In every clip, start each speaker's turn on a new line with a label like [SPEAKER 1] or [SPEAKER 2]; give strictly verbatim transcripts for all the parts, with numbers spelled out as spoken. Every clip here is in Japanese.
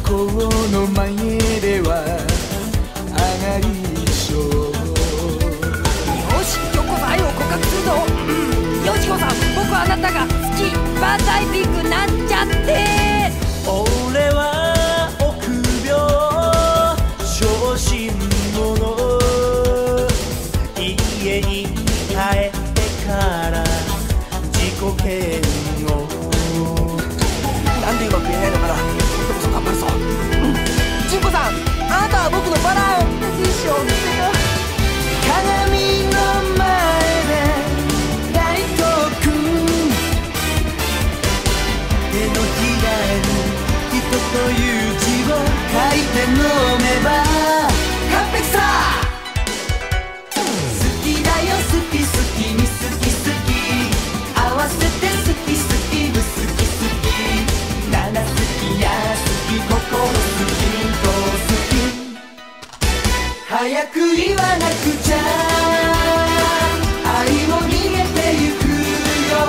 [SPEAKER 1] 校の前では上がり症。
[SPEAKER 2] よし、ヨコさん愛を告白するぞ。うん、ヨシコさん、僕はあなたが好き。バータイピングなんちゃって。
[SPEAKER 3] 俺は臆病小心者。家に帰ってから自己嫌悪。
[SPEAKER 4] なんでうまく言えないのかな。今度こそ頑張るぞ。うん、ジンコさん、あなたは僕のバラン衣装を見せよ。
[SPEAKER 1] 鏡の前でライトくん、手のひらに人という字を書いて飲めば完璧さ。好きだよ好き好きに好き好き合わせて好き好きぶ好き好きなな好きや好き心好きと好き早く言わなくちゃ愛も逃げてゆくよ。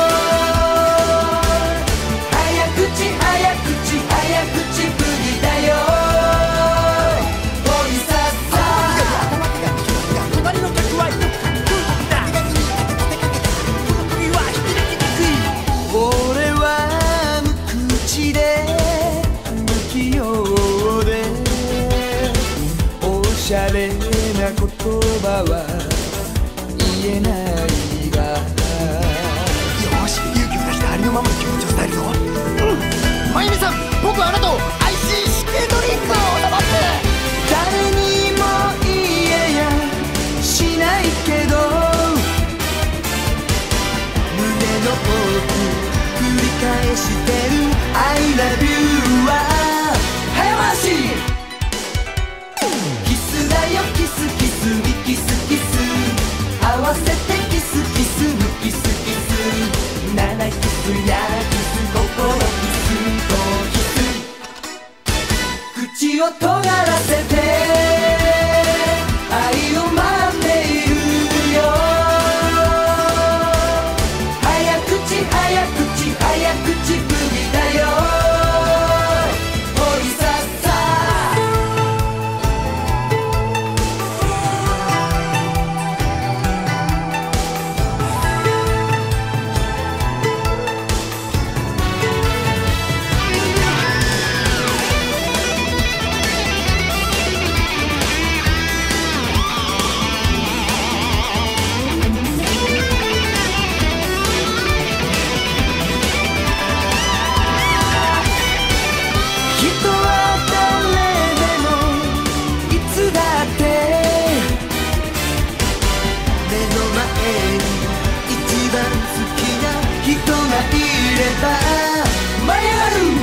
[SPEAKER 1] 早口早口早口ぶりだよ。おいさっさ
[SPEAKER 3] 隣の客はよく来る時だ。この首はひき抜きにくい。
[SPEAKER 1] 俺は無口で不器用でおしゃれな言葉は言えないが、
[SPEAKER 4] よし、勇気を出してありのままの気持ちを伝えるぞ。うん、まゆみさん、僕はあなたをアイシーシケドリンクを黙って。
[SPEAKER 1] 誰にも言えやしないけど胸の奥繰り返してる I love you は早回し。キスだよキスキスミキスキス合わせてキスキスムキスキスななキスやキス心キスとキス口を尖らせて愛を待っているよ。早口早口早口ぶりだよ。おいさっさ人は誰でもいつだって目の前に一番好きな人がいれば舞い上がる。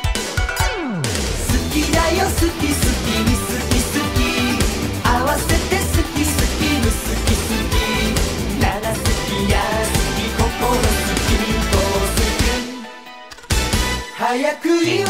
[SPEAKER 1] 好きだよ好き好きに好き好き合わせて好き好きに好き好きなな好きや好き心好きと好き早く言